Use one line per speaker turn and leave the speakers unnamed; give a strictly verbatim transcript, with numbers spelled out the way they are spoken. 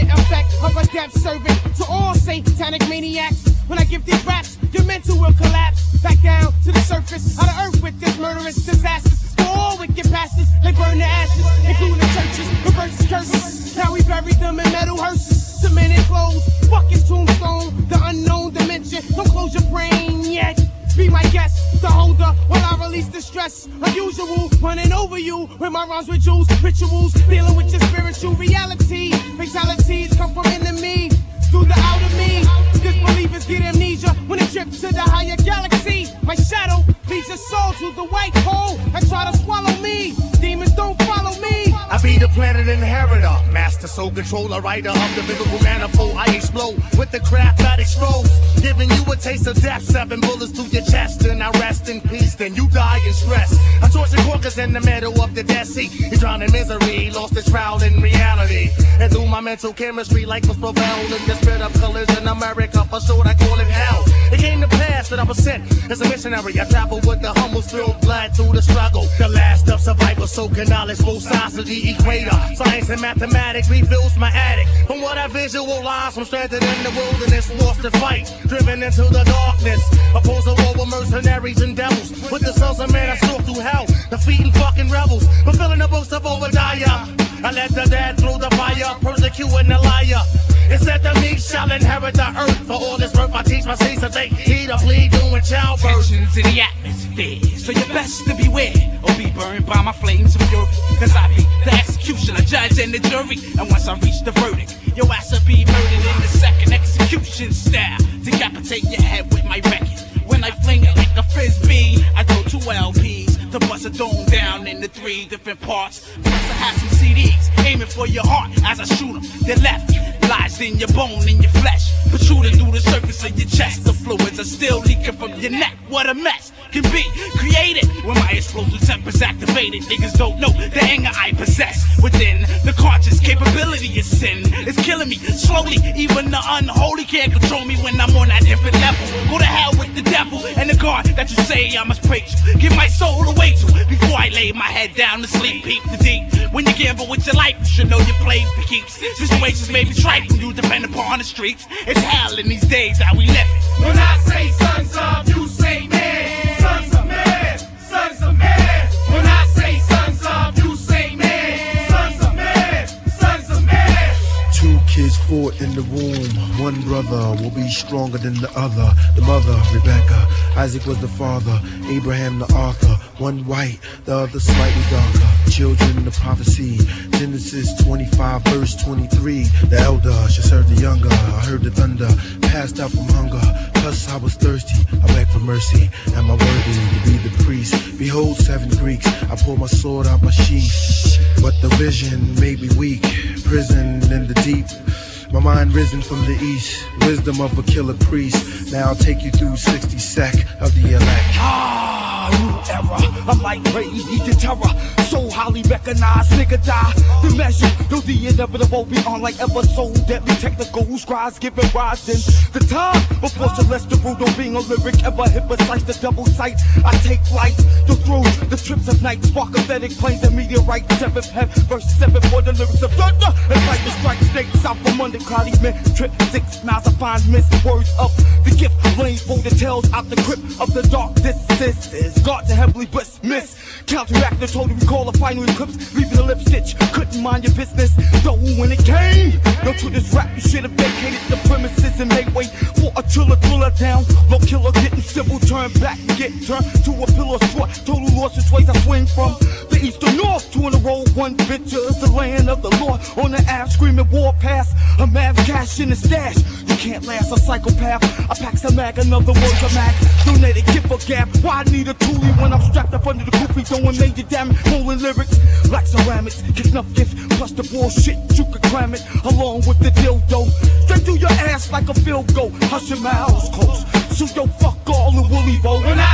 immediate effect of a death servant to all satanic maniacs. When I give these raps, your mental will collapse back down to the surface of the earth with this murderous disasters. For all wicked pastors, they burn the ashes, including the churches, reverses curses. Now we bury them in metal hearses, cemented clothes. Fuck his tombstone, the unknown dimension. Don't close your brain yet. Be my guest, the holder, while I release the stress. Unusual, running over you with my rhymes with jewels, rituals, dealing with your spiritual reality. Fatalities come from enemy through the outer me. Disbelievers get amnesia when they trip to the higher galaxy. My shadow leads your soul to the white hole and try to swallow me. Demons don't follow me.
I be the planet inheritor, master soul controller, writer of the biblical manifold. I explode with the craft that explodes, giving you a taste of death. Seven bullets through your chest, and I rest in peace. Then you die in stress. I torture Caucus in the middle of the Dead Sea. He drowned in misery, lost his trial in reality. And through my mental chemistry, life was prevailed in the spirit of collision. America, for sure, I call it hell. It came to pass that I was sent as a missionary. I traveled with the humble, spilled blood through the struggle. The last of survival, soaking knowledge, both sides of the equator. Science and mathematics refills my attic. From what I visualize, I'm stranded in the wilderness, lost to fight, driven into the darkness. Oppose a war with mercenaries and devils. With the sons of man, I stalk through hell, defeating fucking rebels, fulfilling the books of Obadiah. I let the dead through the fire, persecuting the liar. It said the meek shall inherit the earth. For all this work I teach my seeds to take heed of bleed doing childbirth.
Tensions in the atmosphere, so you're best to beware or be burned by my flames of fury. Cause I be the executioner, judge and the jury. And once I reach the verdict, your ass will be murdered in the second execution style. Decapitate your head with my record. When I fling it like a frisbee, I throw two L Ps to bust a dome down into three different parts. Plus I have some C Ds aiming for your heart as I shoot them. They're left lies in your bone and your flesh, protruding through the surface of your chest. The fluids are still leaking from your neck. What a mess can be created when my explosive temper's activated. Niggas don't know the anger I possess within. The conscious capability of sin is killing me slowly. Even the unholy can't control me when I'm on that different level. Go to hell with the devil and the God that you say I must pray to. Give my soul away to before I lay my head down to sleep. Peep the deep. When you gamble with your life, you should know you play for keeps. Situations may be trite when you depend upon the streets. It's hell in these days that we live in.
When I say sons of, you say man. Sons of man, sons of man. When I say sons of, you say man. Sons of man, sons of man.
Two kids fought in the womb. One brother will be stronger than the other. The mother, Rebecca. Isaac was the father. Abraham the author. One white, the other slightly darker. Children, the prophecy. Genesis twenty-five, verse twenty-three. The elder shall serve the younger. I heard the thunder, passed out from hunger. Plus I was thirsty, I begged for mercy. Am I worthy to be the priest? Behold seven Greeks, I pulled my sword out my sheath. But the vision made me weak, prison in the deep. My mind risen from the east, wisdom of a killer priest. Now I'll take you through sixty sec of the elect.
Ah, new era, I'm like radiant terror. So highly recognized, nigga die. The measure, though the inevitable beyond like episode. Deadly technical scribes giving rise in the time before celestial brutal being a lyric ever hit precise the double sight. I take flight, the through the trips of night, spark pathetic planes and meteorite. Seventh heaven, verse seven for the lyrics of thunder. And lightning strike snakes out from under cloudy men. Trip six miles, I find mist words up the gift. Blame for the tales out the crypt of the dark. This is God to heavily bliss miss. Counteract the total recall of final eclipse. Leaving the lip stitch, couldn't mind your business. Though when it came, no to this rap, you should have vacated the premises and made way for a thriller, thriller down. Low killer getting civil, turn back and get turned to a pillar swat. Total loss which ways I swing from the east to north. Two in a row, one venture is the land of the Lord. On the app, screaming war pass. A mad cash in the stash. You can't last a psychopath. I pack some mag, another word's a mag. Donated, gift or gap. Why I need a toolie when I'm strapped up under the coopie, throwing major damage, rolling lyrics like ceramics. Kick enough gifts, plus the bullshit, you could cram it along with the dildo. Straight through your ass like a field goal. Hush your mouths close, so yo fuck all the woolly bow. When I